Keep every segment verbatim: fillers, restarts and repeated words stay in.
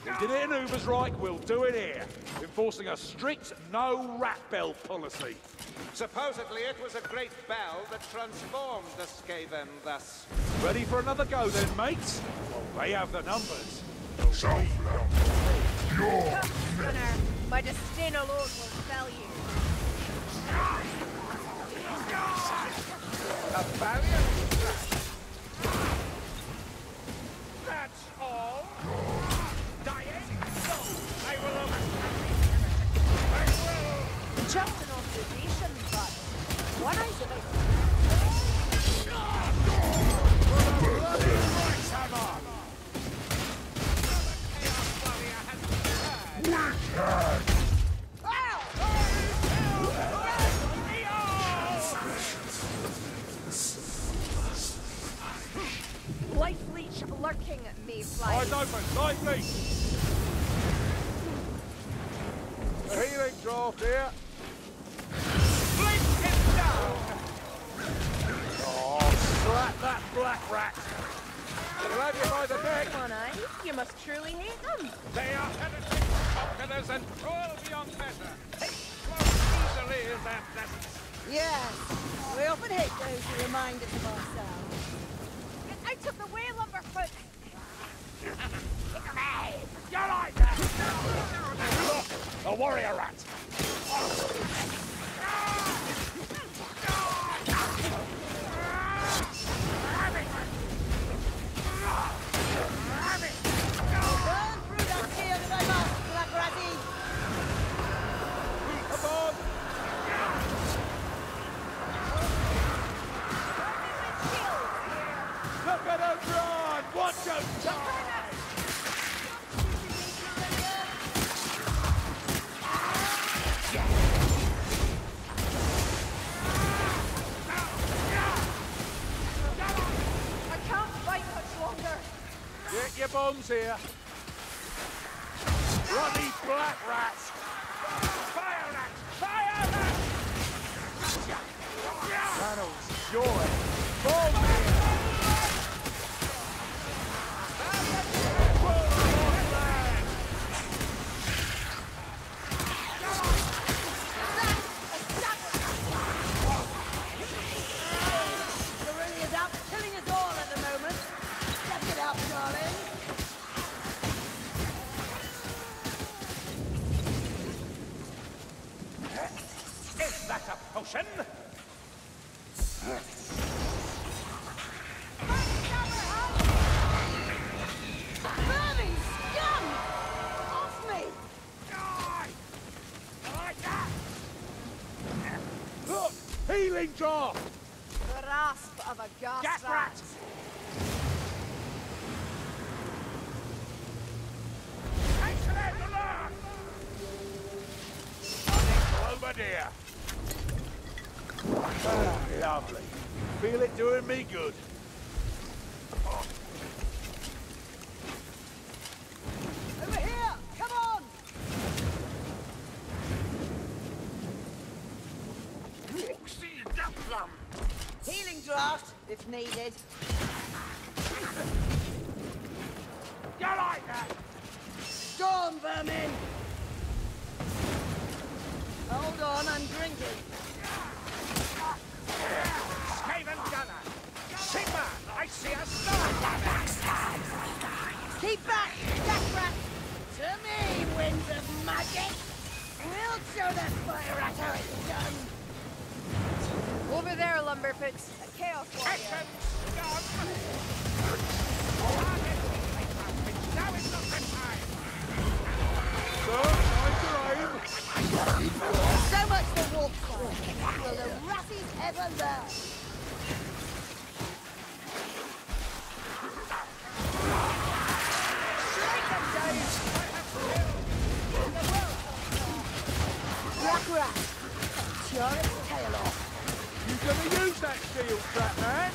We did it in Ubersreich, we'll do it here. Enforcing a strict no rat bell policy. Supposedly it was a great bell that transformed the Skaven thus. Ready for another go then, mates? Well, they have the numbers. Your Gunnar, my disdain alone will fell you. A valiant crash. That's all? Dying? No, I will overcome. I will! Just an observation, but one eyes about. Life leech lurking, Mayfly. Eyes open, side me! A healing draft here. Blink him down! Oh, slap that black rat! I'll have you by the neck! Come on, eyes. You must truly hate them. They are penetrating conquerors and cruel beyond measure. Close easily is their presence. Yes, we often hate those who remind us of ourselves. I took the way, Lumberfoot. You like that? Look, a warrior rat! Burn through that shield if I must, Black Ratty! Come on! Look at him run! Watch him die! I can't fight much longer. Get your bombs here. Run these black rats! Fire rats! Fire rats! Channels, joy! Bomb here! Cerullia's out killing us all at the moment. Step it up, darling. Is that a potion? Burning scum! Off me! Die! Like that! Look! Healing draft! Grasp of a gas, Gas rat. rat! Excellent alert! Cloverdeer! Ah, lovely. Feel it doing me good. Over here! Come on! See that plum! Healing draft, if needed. You like that? Storm vermin! Hold on, I'm drinking. Skaven gunner! Sigma! I see a star! Keep back, Death Rat! To me, winds of magic! We'll show that fire rat how it's done! Over there, Lumberfoot. A chaos warrior. Action! Gun! Now is not the time! So, time to aim. So much for wolf cry. Will the ratties ever learn? Strike them down. Black rat! Tear its tail off! You gonna use that shield trap, man?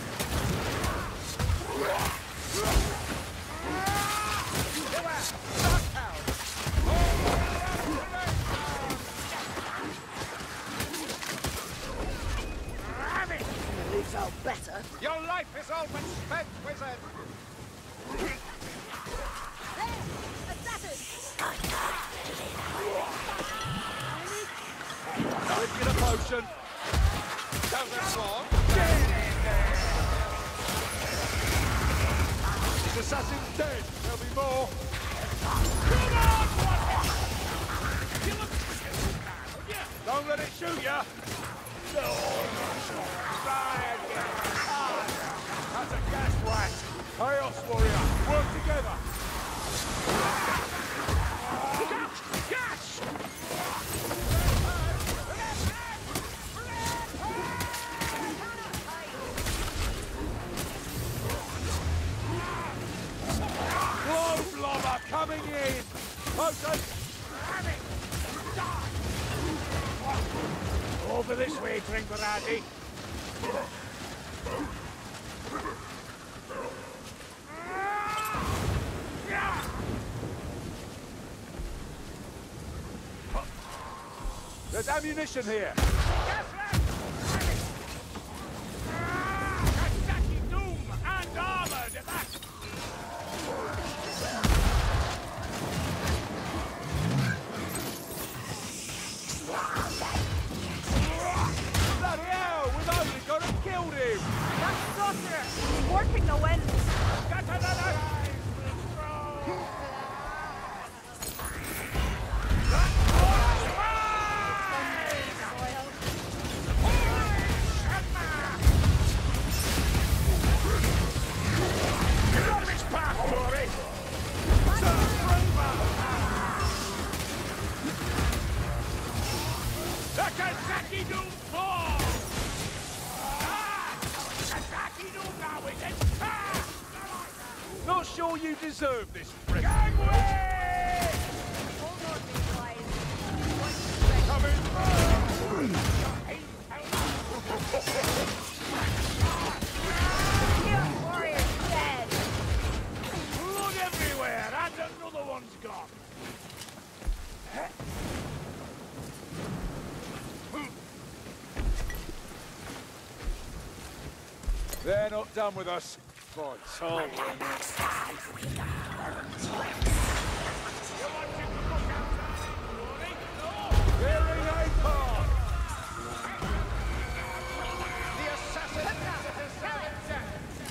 Leaves out better. Your life is all but spent, wizard! There! Assassins! ammunition. Doesn't want. This assassin's dead. There'll be more. Come on, what? Kill him. Don't let it shoot ya. Try again. That's a gas rat. Chaos warrior. Work together. Catch! Globe lobber coming in. Potion. Over this way, Tringarati. There's ammunition here. Kashaki Doom and armored back. Bloody hell, we've only got him killed him. That sorcerer! He's warping the wind! Got another. Kashaki Doom fall! Ah! Kashaki Doom now, is it? Ah! Not sure you deserve this, prick. Gangway! Hold on, big guys. Coming through. Chaos warrior dead! Blood everywhere, and another one's gone. They're not done with us. By soul. You want you to look outside, Rory? No! Hearing a car. The assassin is dead.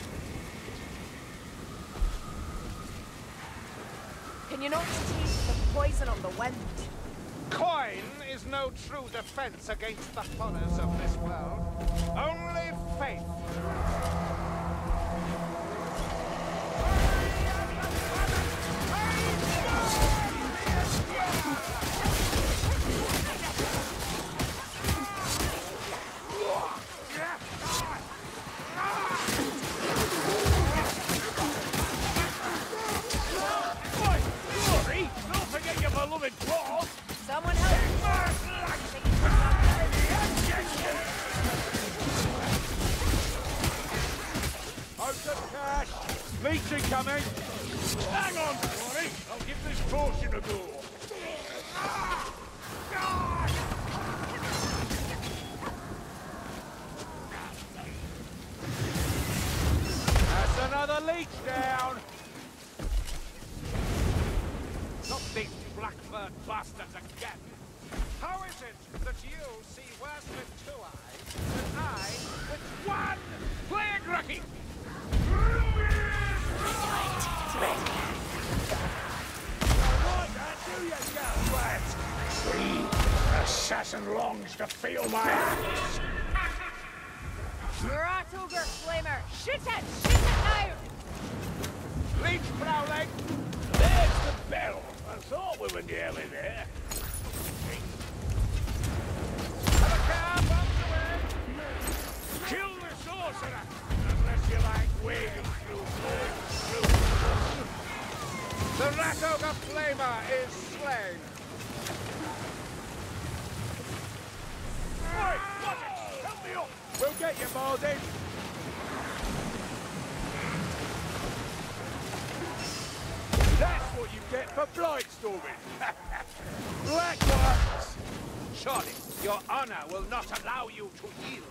Can you not taste the poison on the wind? Coin is no true defense against the horrors of this world. Only faith. Rory, don't forget your beloved claw. Someone help! Potion cash. Leech incoming. Hang on, Rory. I'll give this potion a go. Ah! God! That's another leech down. Not these blackbird bastards again. How is it that you see worse with two eyes than I with one? Plague Rocky! The assassin longs to feel my axe. Rat ogre flamer! Shoot it! Shoot it now! Leech prowling! There's the bell. I thought we were nearly there. Have a cab on the way. Kill the sorcerer, unless you like wading through blood. The rat ogre flamer is slain. Oi, what it? Help me up! We'll get you, Mardy. That's what you get for blightstorming. Black ones. Surely, your honor will not allow you to yield.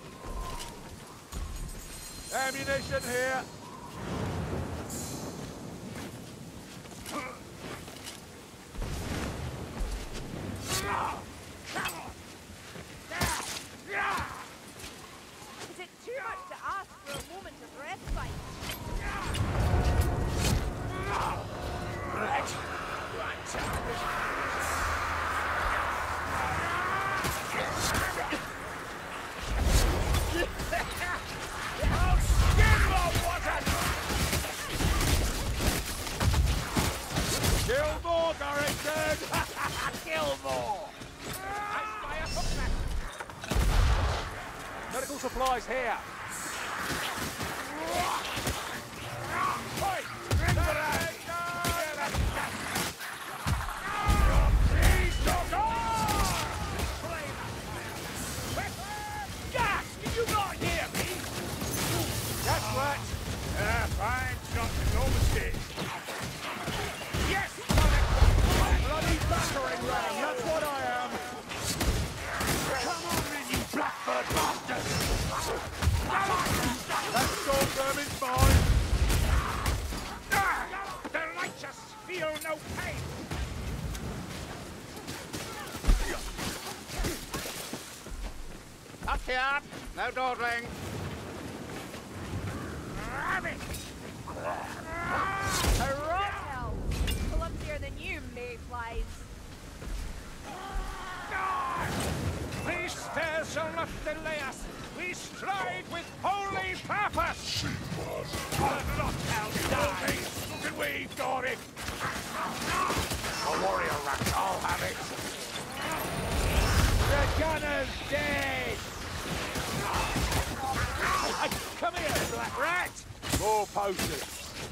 Ammunition here. Come on! Kill more, Gorrington! Kill more! I spy a hookback. Medical supplies here. Oi! Grenade! Gas! Can you not hear me? That's right. Ah, fine shot, no mistake. Yes, Bloody battering ram, that's what I am. come on then, you blackbird bastard! That storm vermin's mine. Ah, the righteous feel no pain. Up here, no dawdling. Rabbit! Right hell. Clumsier than you, mayflies. These stairs shall not delay us. We stride with holy purpose. Let not hell die. Look at we've got it. A warrior rat, I'll have it. The gunner's dead. Hey, come here, black rat. More potions.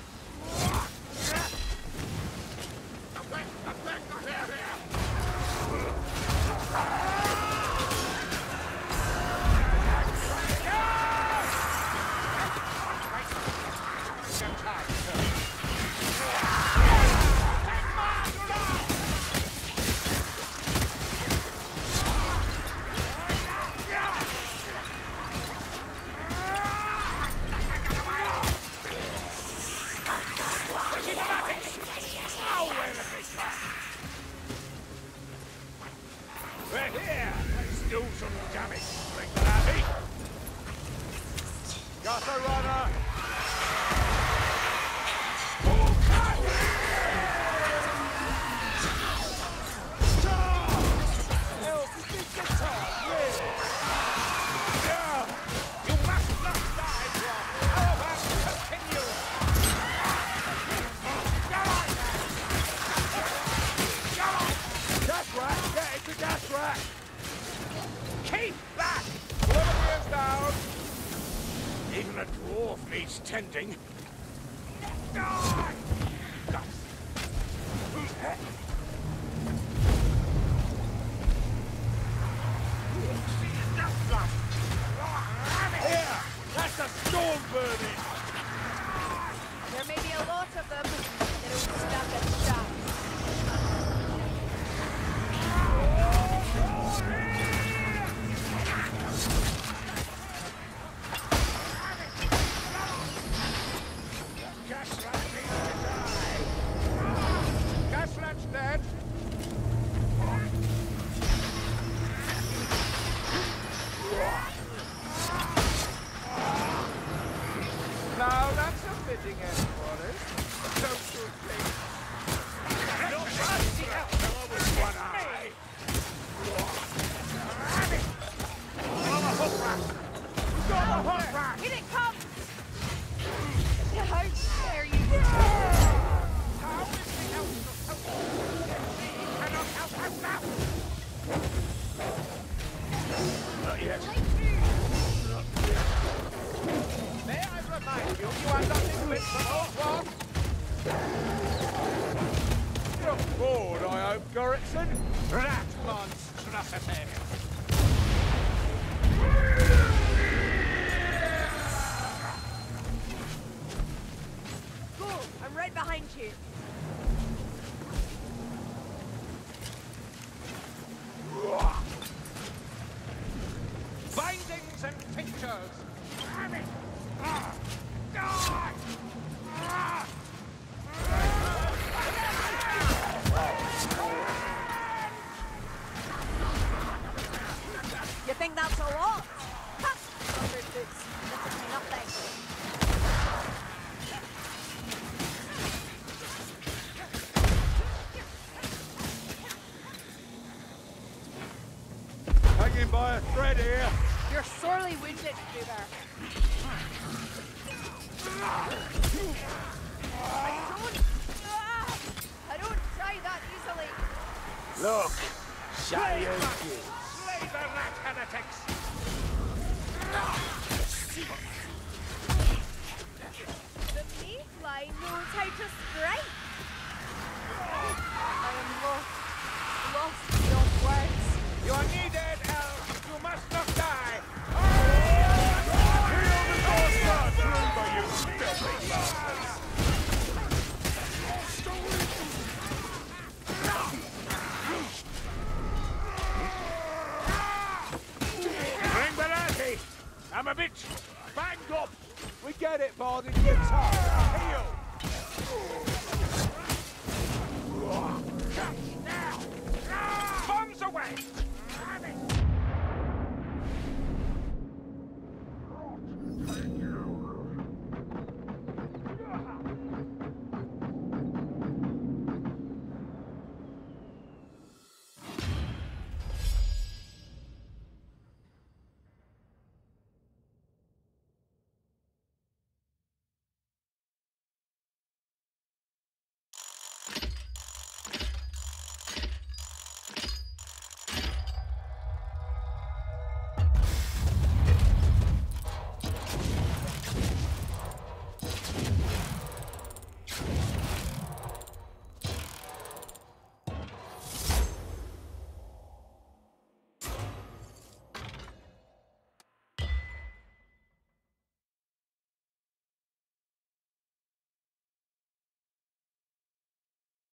We're here. Let's do some damage. Bring that heat. Got a runner. You must not die, Rob. Our work continues. Go on, then. Go on. Gas rat, get it to gas rat. Keep back. Whoever is down. Even a dwarf needs tending. Here, that's a storm vermin. There may be a lot of them. They don't stand a chance. Gasrat's dead. Now that's a fitting end for us. Don't you think? You're rusty out fellow with one eye. On a hook rat. Got a hook rat. Here it comes! How dare you? How is the house of hope? He cannot help us now. Not yet. May I remind you, you are nothing but some old rock. You're bored, I hope, Gorrington. Rat monstrosity. Go! I'm right behind you. Bindings and tinctures. Damn it. Ah. Ah. Ah. You think that's a lot? Ha! Thunder boots. That's nothing. Hanging by a thread here. You're sorely wounded, Cougar. I don't... Ah, I don't Look, shiny as you. Slay the rat heretics! The meatfly knows how to strike. I am lost. Lost beyond words. You are needed, elf. You must not die. Bring the laddie. I'm a bit banged up. We get it, Bard, in your time.